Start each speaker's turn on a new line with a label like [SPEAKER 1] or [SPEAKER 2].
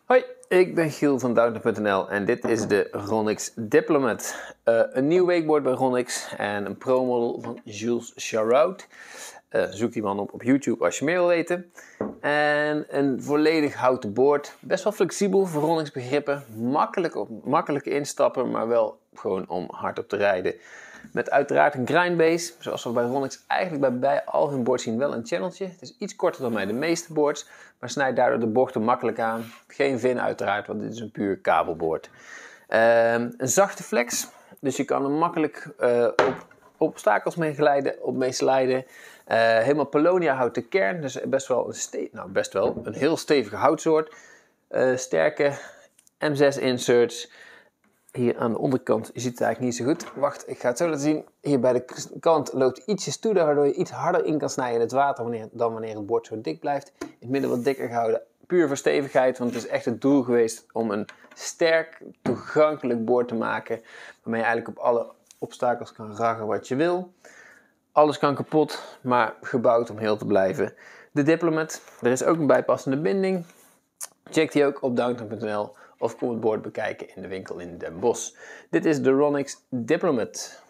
[SPEAKER 1] Hoi, ik ben Giel van Downtown.nl en dit is de Ronix Diplomat. Een nieuw wakeboard bij Ronix en een pro-model van Jules Charout. Zoek die man op YouTube als je meer wil weten. En een volledig houten board. Best wel flexibel voor Ronix begrippen. Makkelijk instappen, maar wel gewoon om hard op te rijden. Met uiteraard een grindbase, zoals we bij Ronix eigenlijk bij al hun boards zien wel een channeltje. Het is iets korter dan bij de meeste boards, maar snijdt daardoor de bochten makkelijk aan. Geen vin uiteraard, want dit is een puur kabelboard. Een zachte flex, dus je kan er makkelijk op obstakels mee sliden. Helemaal Paulownia houten kern, dus best wel een heel stevige houtsoort. Sterke M6 inserts. Hier aan de onderkant, je ziet het eigenlijk niet zo goed. Wacht, ik ga het zo laten zien. Hier bij de kant loopt ietsjes toe, waardoor je iets harder in kan snijden in het water dan wanneer het bord zo dik blijft. In het midden wat dikker gehouden, puur voor stevigheid, want het is echt het doel geweest om een sterk, toegankelijk bord te maken, waarmee je eigenlijk op alle obstakels kan raggen wat je wil. Alles kan kapot, maar gebouwd om heel te blijven. De Diplomat, er is ook een bijpassende binding. Check die ook op Downtown.nl of kom het bord bekijken in de winkel in Den Bosch. Dit is de Ronix Diplomat.